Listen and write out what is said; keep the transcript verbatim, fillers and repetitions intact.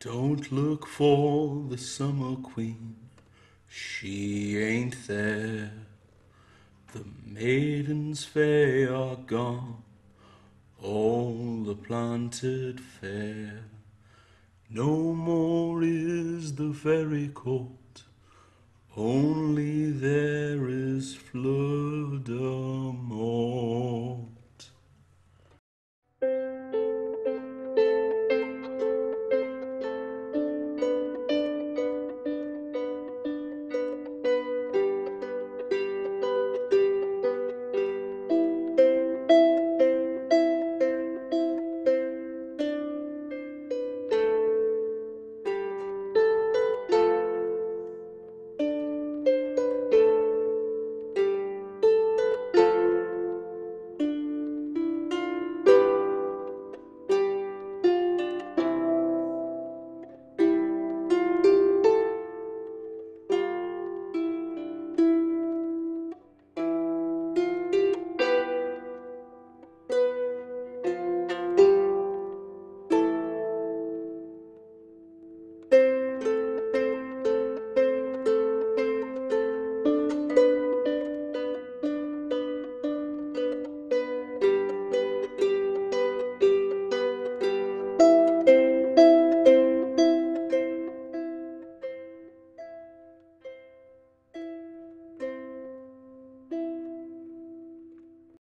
Don't look for the summer queen, she ain't there. The maidens fair are gone, all the planted fair. No more is the fairy court, only there is Fleur de Mort.